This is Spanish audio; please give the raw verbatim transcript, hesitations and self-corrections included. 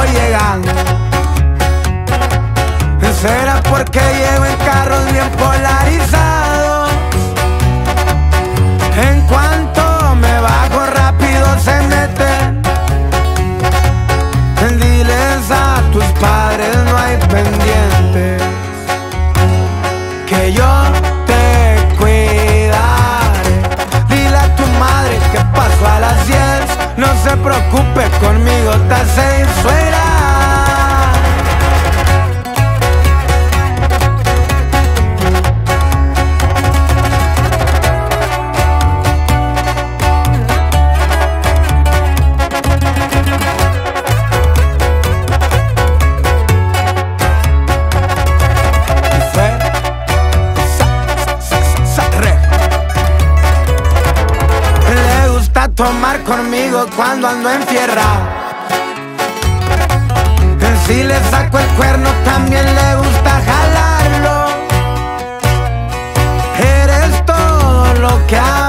voy llegando. Será porque llego en carros bien polarizados. En cuanto me bajo rápido se meten. Diles a tus padres no hay pendientes, que yo te cuidaré. Dile a tu madre que paso a las diez. No se preocupe, conmigo te hace ir fuera. Tomar conmigo cuando ando en fierra. Si le saco el cuerno también le gusta jalarlo. Eres todo lo que hago.